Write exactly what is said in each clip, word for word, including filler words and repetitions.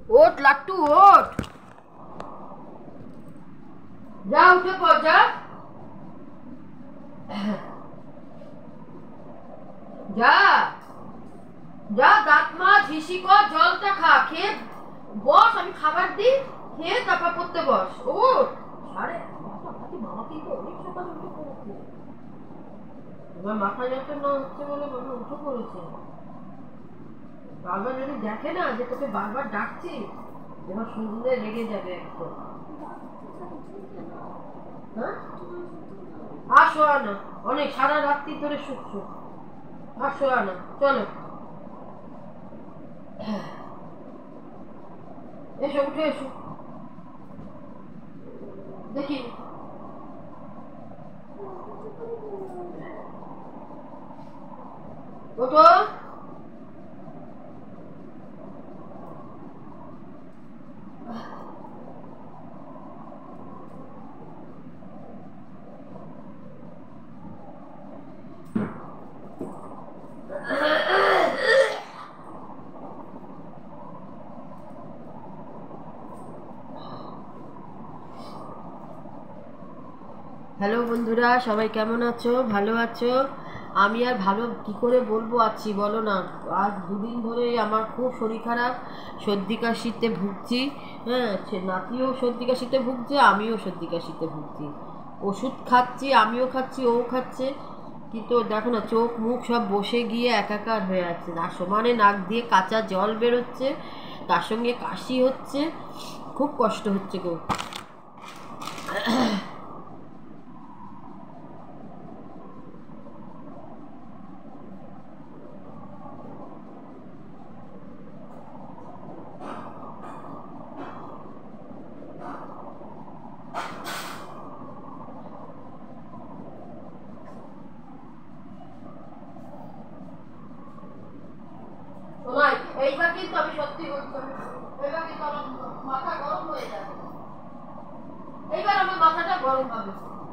ওঠ লাট্টু ওঠ, যা উঠে পড়, যা যা যা, দাঁত মাছ হিসি কর, জলটা খা, খেয়ে বস, আমি খাবার দিই, খেয়ে তারপর পড়তে বস। ওঠ, আরে মামা কিন্তু অনেক সকালে উঠে পড়েছে, এবার মাথা যন্ত্রণা হচ্ছে বলে মামা উঠে পড়েছে। বারবার যদি দেখে না যে তোকে বারবার ডাকছি, এবার শুনলে রেগে যাবে একদম। হ্যাঁ আর শোয়া না, অনেক সারা রাত্রি ধরে শুচ্ছ, আর শোয়া না, চলো এসো, উঠে এসো দেখি। ওঠো, হ্যালো বন্ধুরা, সবাই কেমন আছো? ভালো আছো? আমি আর ভালো কি করে বলবো আছি বলো না। আজ দুদিন ধরে আমার খুব শরীর খারাপ, সর্দি কাশিতে ভুগছি। হ্যাঁ, নাতিও সর্দি কাশিতে ভুগছে, আমিও সর্দি কাশিতে ভুগছি। ওষুধ খাচ্ছি, আমিও খাচ্ছি, ও খাচ্ছে, কিন্তু দেখো না চোখ মুখ সব বসে গিয়ে একাকার হয়ে আছে। না সমানে নাক দিয়ে কাঁচা জল বেরোচ্ছে, তার সঙ্গে কাশি হচ্ছে, খুব কষ্ট হচ্ছে গো। এইবার কিন্তু আমি সত্যি বলছি, এইবার কিন্তু আমার মাথা গরম হয়ে যাবে, এইবার আমার মাথাটা গরম হবে।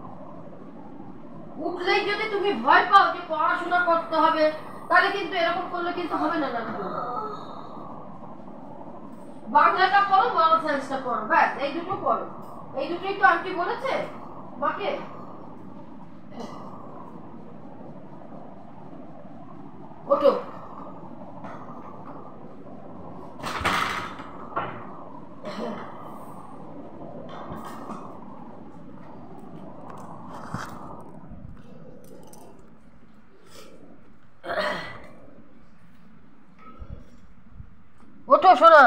উঠলেই যদি তুমি ভয় পাও যে পড়াশোনা করতে হবে, তাহলে কিন্তু এরকম করলে কিন্তু হবে না। বাংলাটা পড়ো, মোরাল সায়েন্সটা পড়ো, ব্যাস এই দুটো পড়ো। এই দুটোই তো আন্টি বলেছে মাকে। ওঠো, ওঠো সোনা।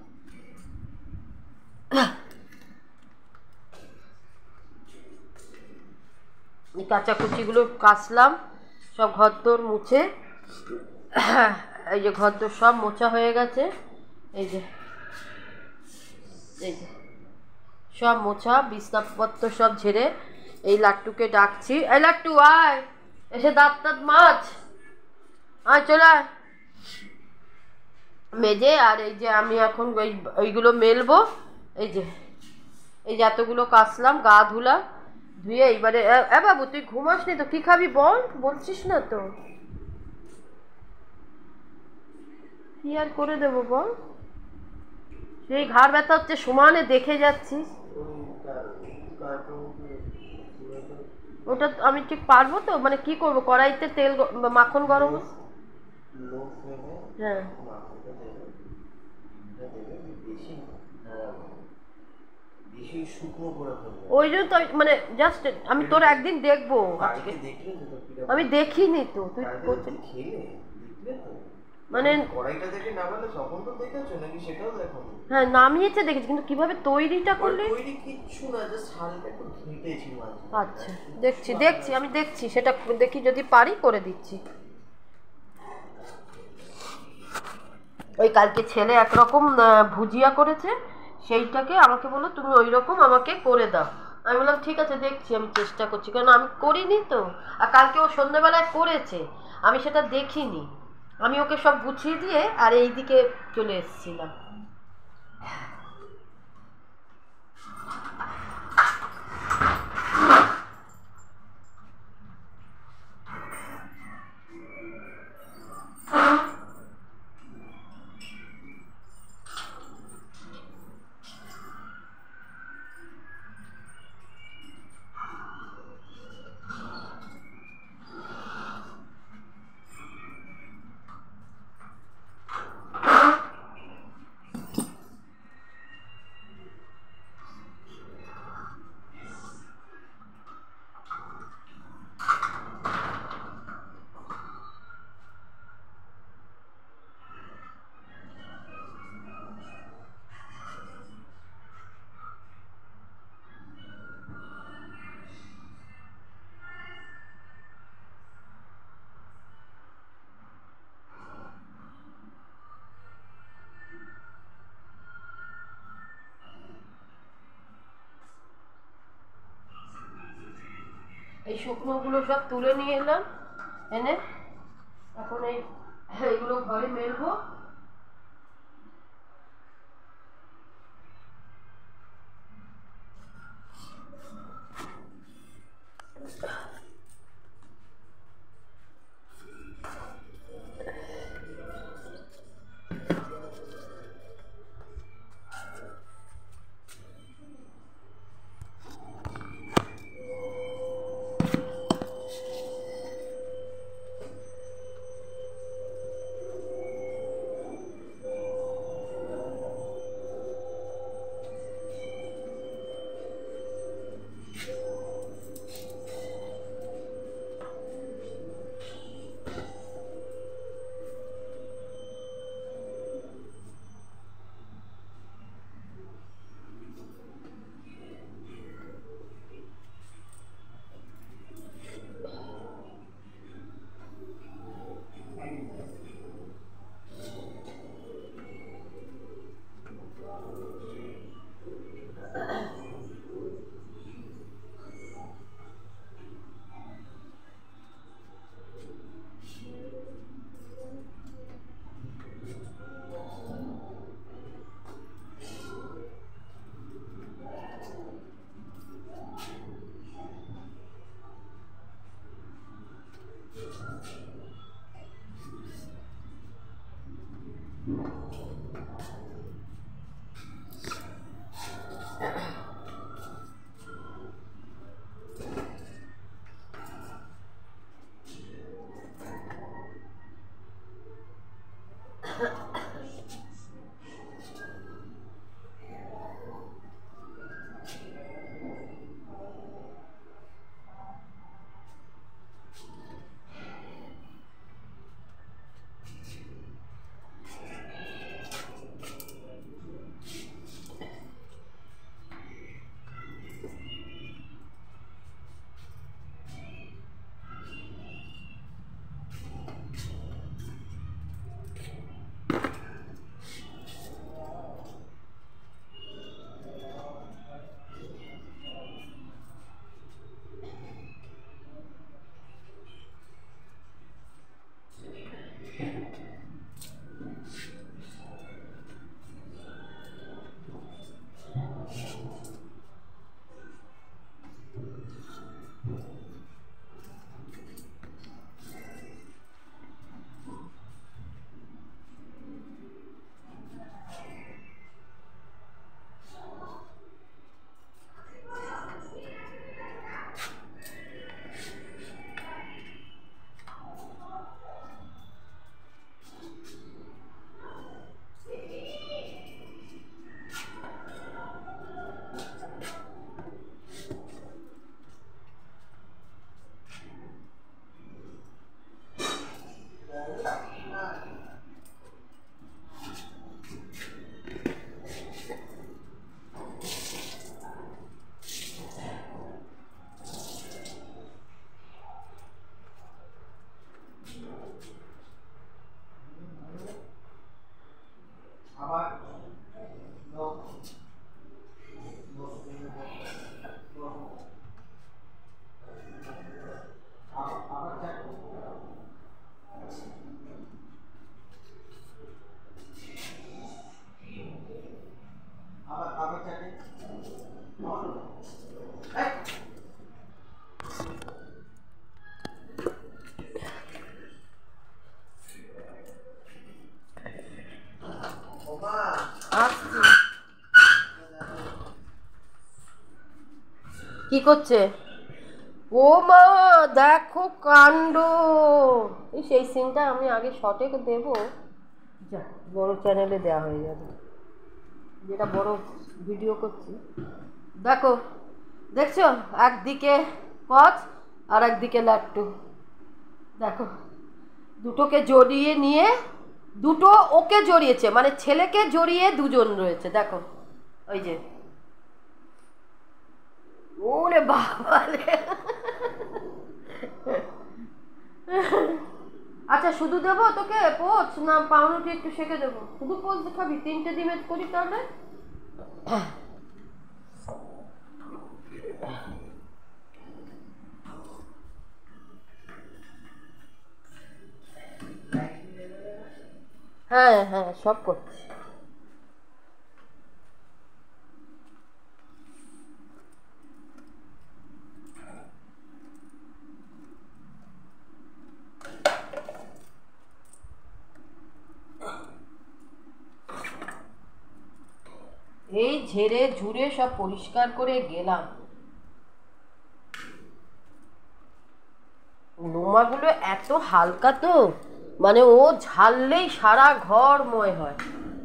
কাঁচা কুচিগুলো কাচলাম, সব ঘরদোর মুছে, এই যে ঘরদোর সব মোছা হয়ে গেছে, এই যে এই যে সব মোছা, বিছনাপত্র সব ঝেড়ে এই লাট্টুকে ডাকছি। এই লাট্টু আয়, এসে দাঁত টাত মাছ, আয় চলে আয় মেজে। আর এই যে আমি এখন ওই ওইগুলো মেলবো, এই যে এই যে এতগুলো কাচলাম, গা ধুলাম, ধুয়ে এইবারে এ বাবু তুই ঘুমাসনি তো, কি খাবি বল, বলছিস না তো, কি আর করে দেবো বল, সেই ঘাড় ব্যথা হচ্ছে, সমানে দেখে যাচ্ছিস। ওটা আমি ঠিক পারবো তো, মানে কি করবো, কড়াইতে তেল মাখন গরম, হ্যাঁ ওই জন্য তো মানে জাস্ট আমি তোর একদিন দেখবো, আমি দেখিনি তো, তুই মানে হ্যাঁ নামিয়েছে দেখেছি, কিন্তু কিভাবে তৈরিটা করলে। আচ্ছা দেখছি দেখছি আমি দেখছি, সেটা দেখি যদি পারি করে দিচ্ছি। ওই কালকে ছেলে একরকম ভুজিয়া করেছে, সেইটাকে আমাকে বললো তুমি ওই রকম আমাকে করে দাও। আমি বললাম ঠিক আছে দেখছি, আমি চেষ্টা করছি, কারণ আমি করিনি তো। আর কালকে ও সন্ধ্যেবেলায় করেছে, আমি সেটা দেখিনি, আমি ওকে সব গুছিয়ে দিয়ে আর এই দিকে চলে এসেছিলাম। শুকনোগুলো সব তুলে নিয়ে এলাম, এনে এখন এই এইগুলো ঘরে মেলবো। কি করছে? ও মা দেখো কাণ্ড! এই সেই সিনটা আমি আগে শর্টে দেব, যা বড় চ্যানেলে দেওয়া হয়ে যাবে, যেটা বড় ভিডিও করছি। দেখো, দেখছো একদিকে কচ আর একদিকে লাট্টু। দেখো দুটোকে জড়িয়ে নিয়ে, দুটো ওকে জড়িয়েছে, মানে ছেলেকে জড়িয়ে দুজন রয়েছে। দেখো ওই যে, ওরে বাবা রে! আচ্ছা শুধু দেবো তোকে পোচ, না পাউরুটি একটু সেঁকে দেবো? শুধু পোচ দেখাবি? তিনটে ডিমের করি তাহলে। হ্যাঁ হ্যাঁ সব করছি। এই ঝেড়ে ঝুড়ে সব পরিষ্কার করে গেলাম। নোমাগুলো এত হালকা তো, মানে ও ঝাড়লেই সারা ঘর ময় হয়।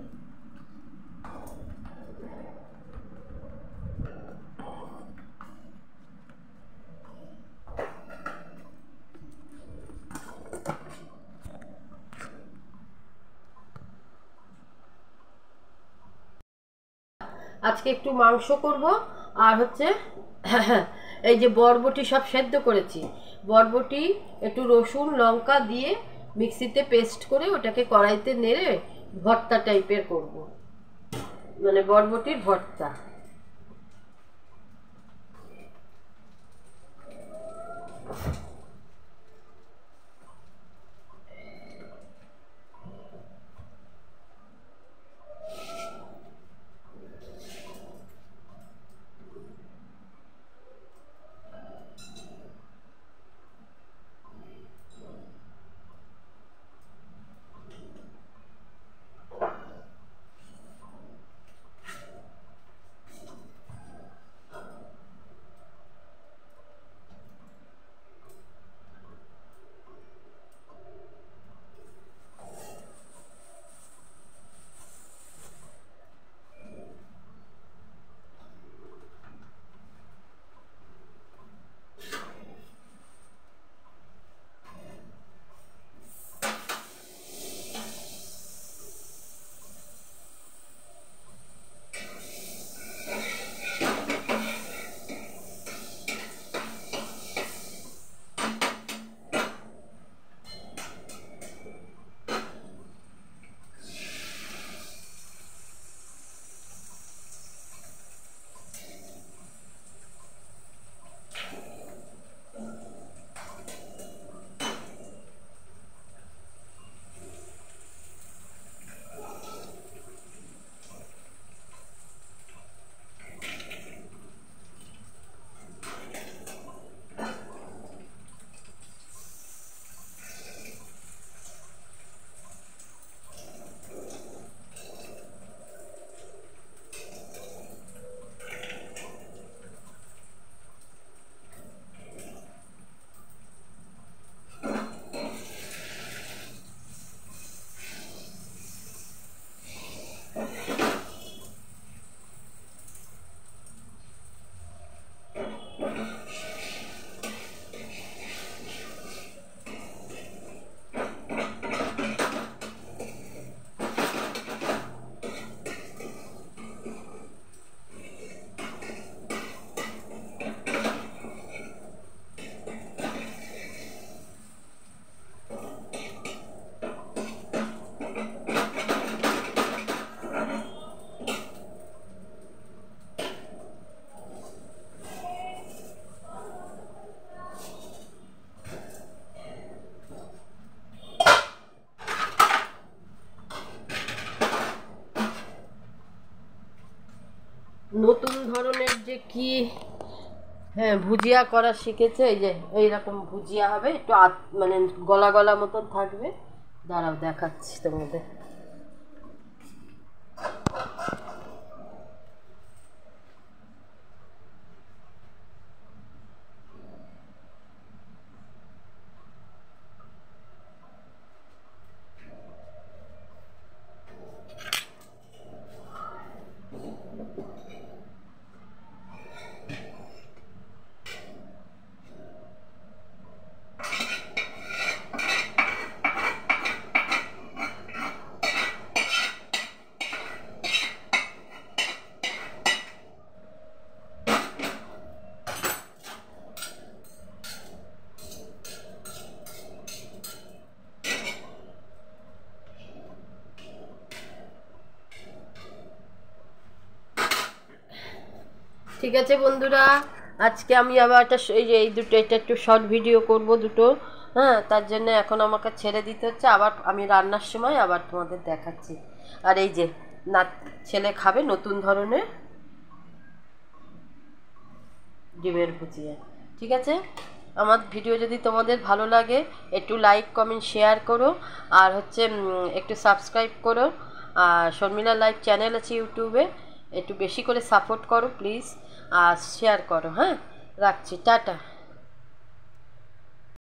আজকে একটু মাংস করব, আর হচ্ছে এই যে বরবটি সব সেদ্ধ করেছি, বরবটি একটু রসুন লঙ্কা দিয়ে মিক্সিতে পেস্ট করে ওটাকে কড়াইতে নেড়ে ভর্তা টাইপের করব, মানে বরবটির ভর্তা। নতুন ধরনের যে কি, হ্যাঁ ভুজিয়া করা শিখেছে, এই যে এইরকম ভুজিয়া হবে, একটু মানে গলা গলা মতন থাকবে। দাঁড়াও দেখাচ্ছি তোমাদের। ঠিক আছে বন্ধুরা, আজকে আমি আবার একটা এই যে এই দুটো এটা একটু শর্ট ভিডিও করব, দুটো হ্যাঁ, তার জন্য এখন আমাকে ছেড়ে দিতে হচ্ছে, আবার আমি রান্নার সময় আবার তোমাদের দেখাচ্ছি। আর এই যে না, ছেলে খাবে নতুন ধরনের ডিমের ভুজিয়া। ঠিক আছে, আমার ভিডিও যদি তোমাদের ভালো লাগে একটু লাইক কমেন্ট শেয়ার করো, আর হচ্ছে একটু সাবস্ক্রাইব করো। আর শর্মিলা লাইভ চ্যানেল আছে ইউটিউবে, একটু বেশি করে সাপোর্ট করো প্লিজ, আর শেয়ার করো। হ্যাঁ, রাখছি, টাটা।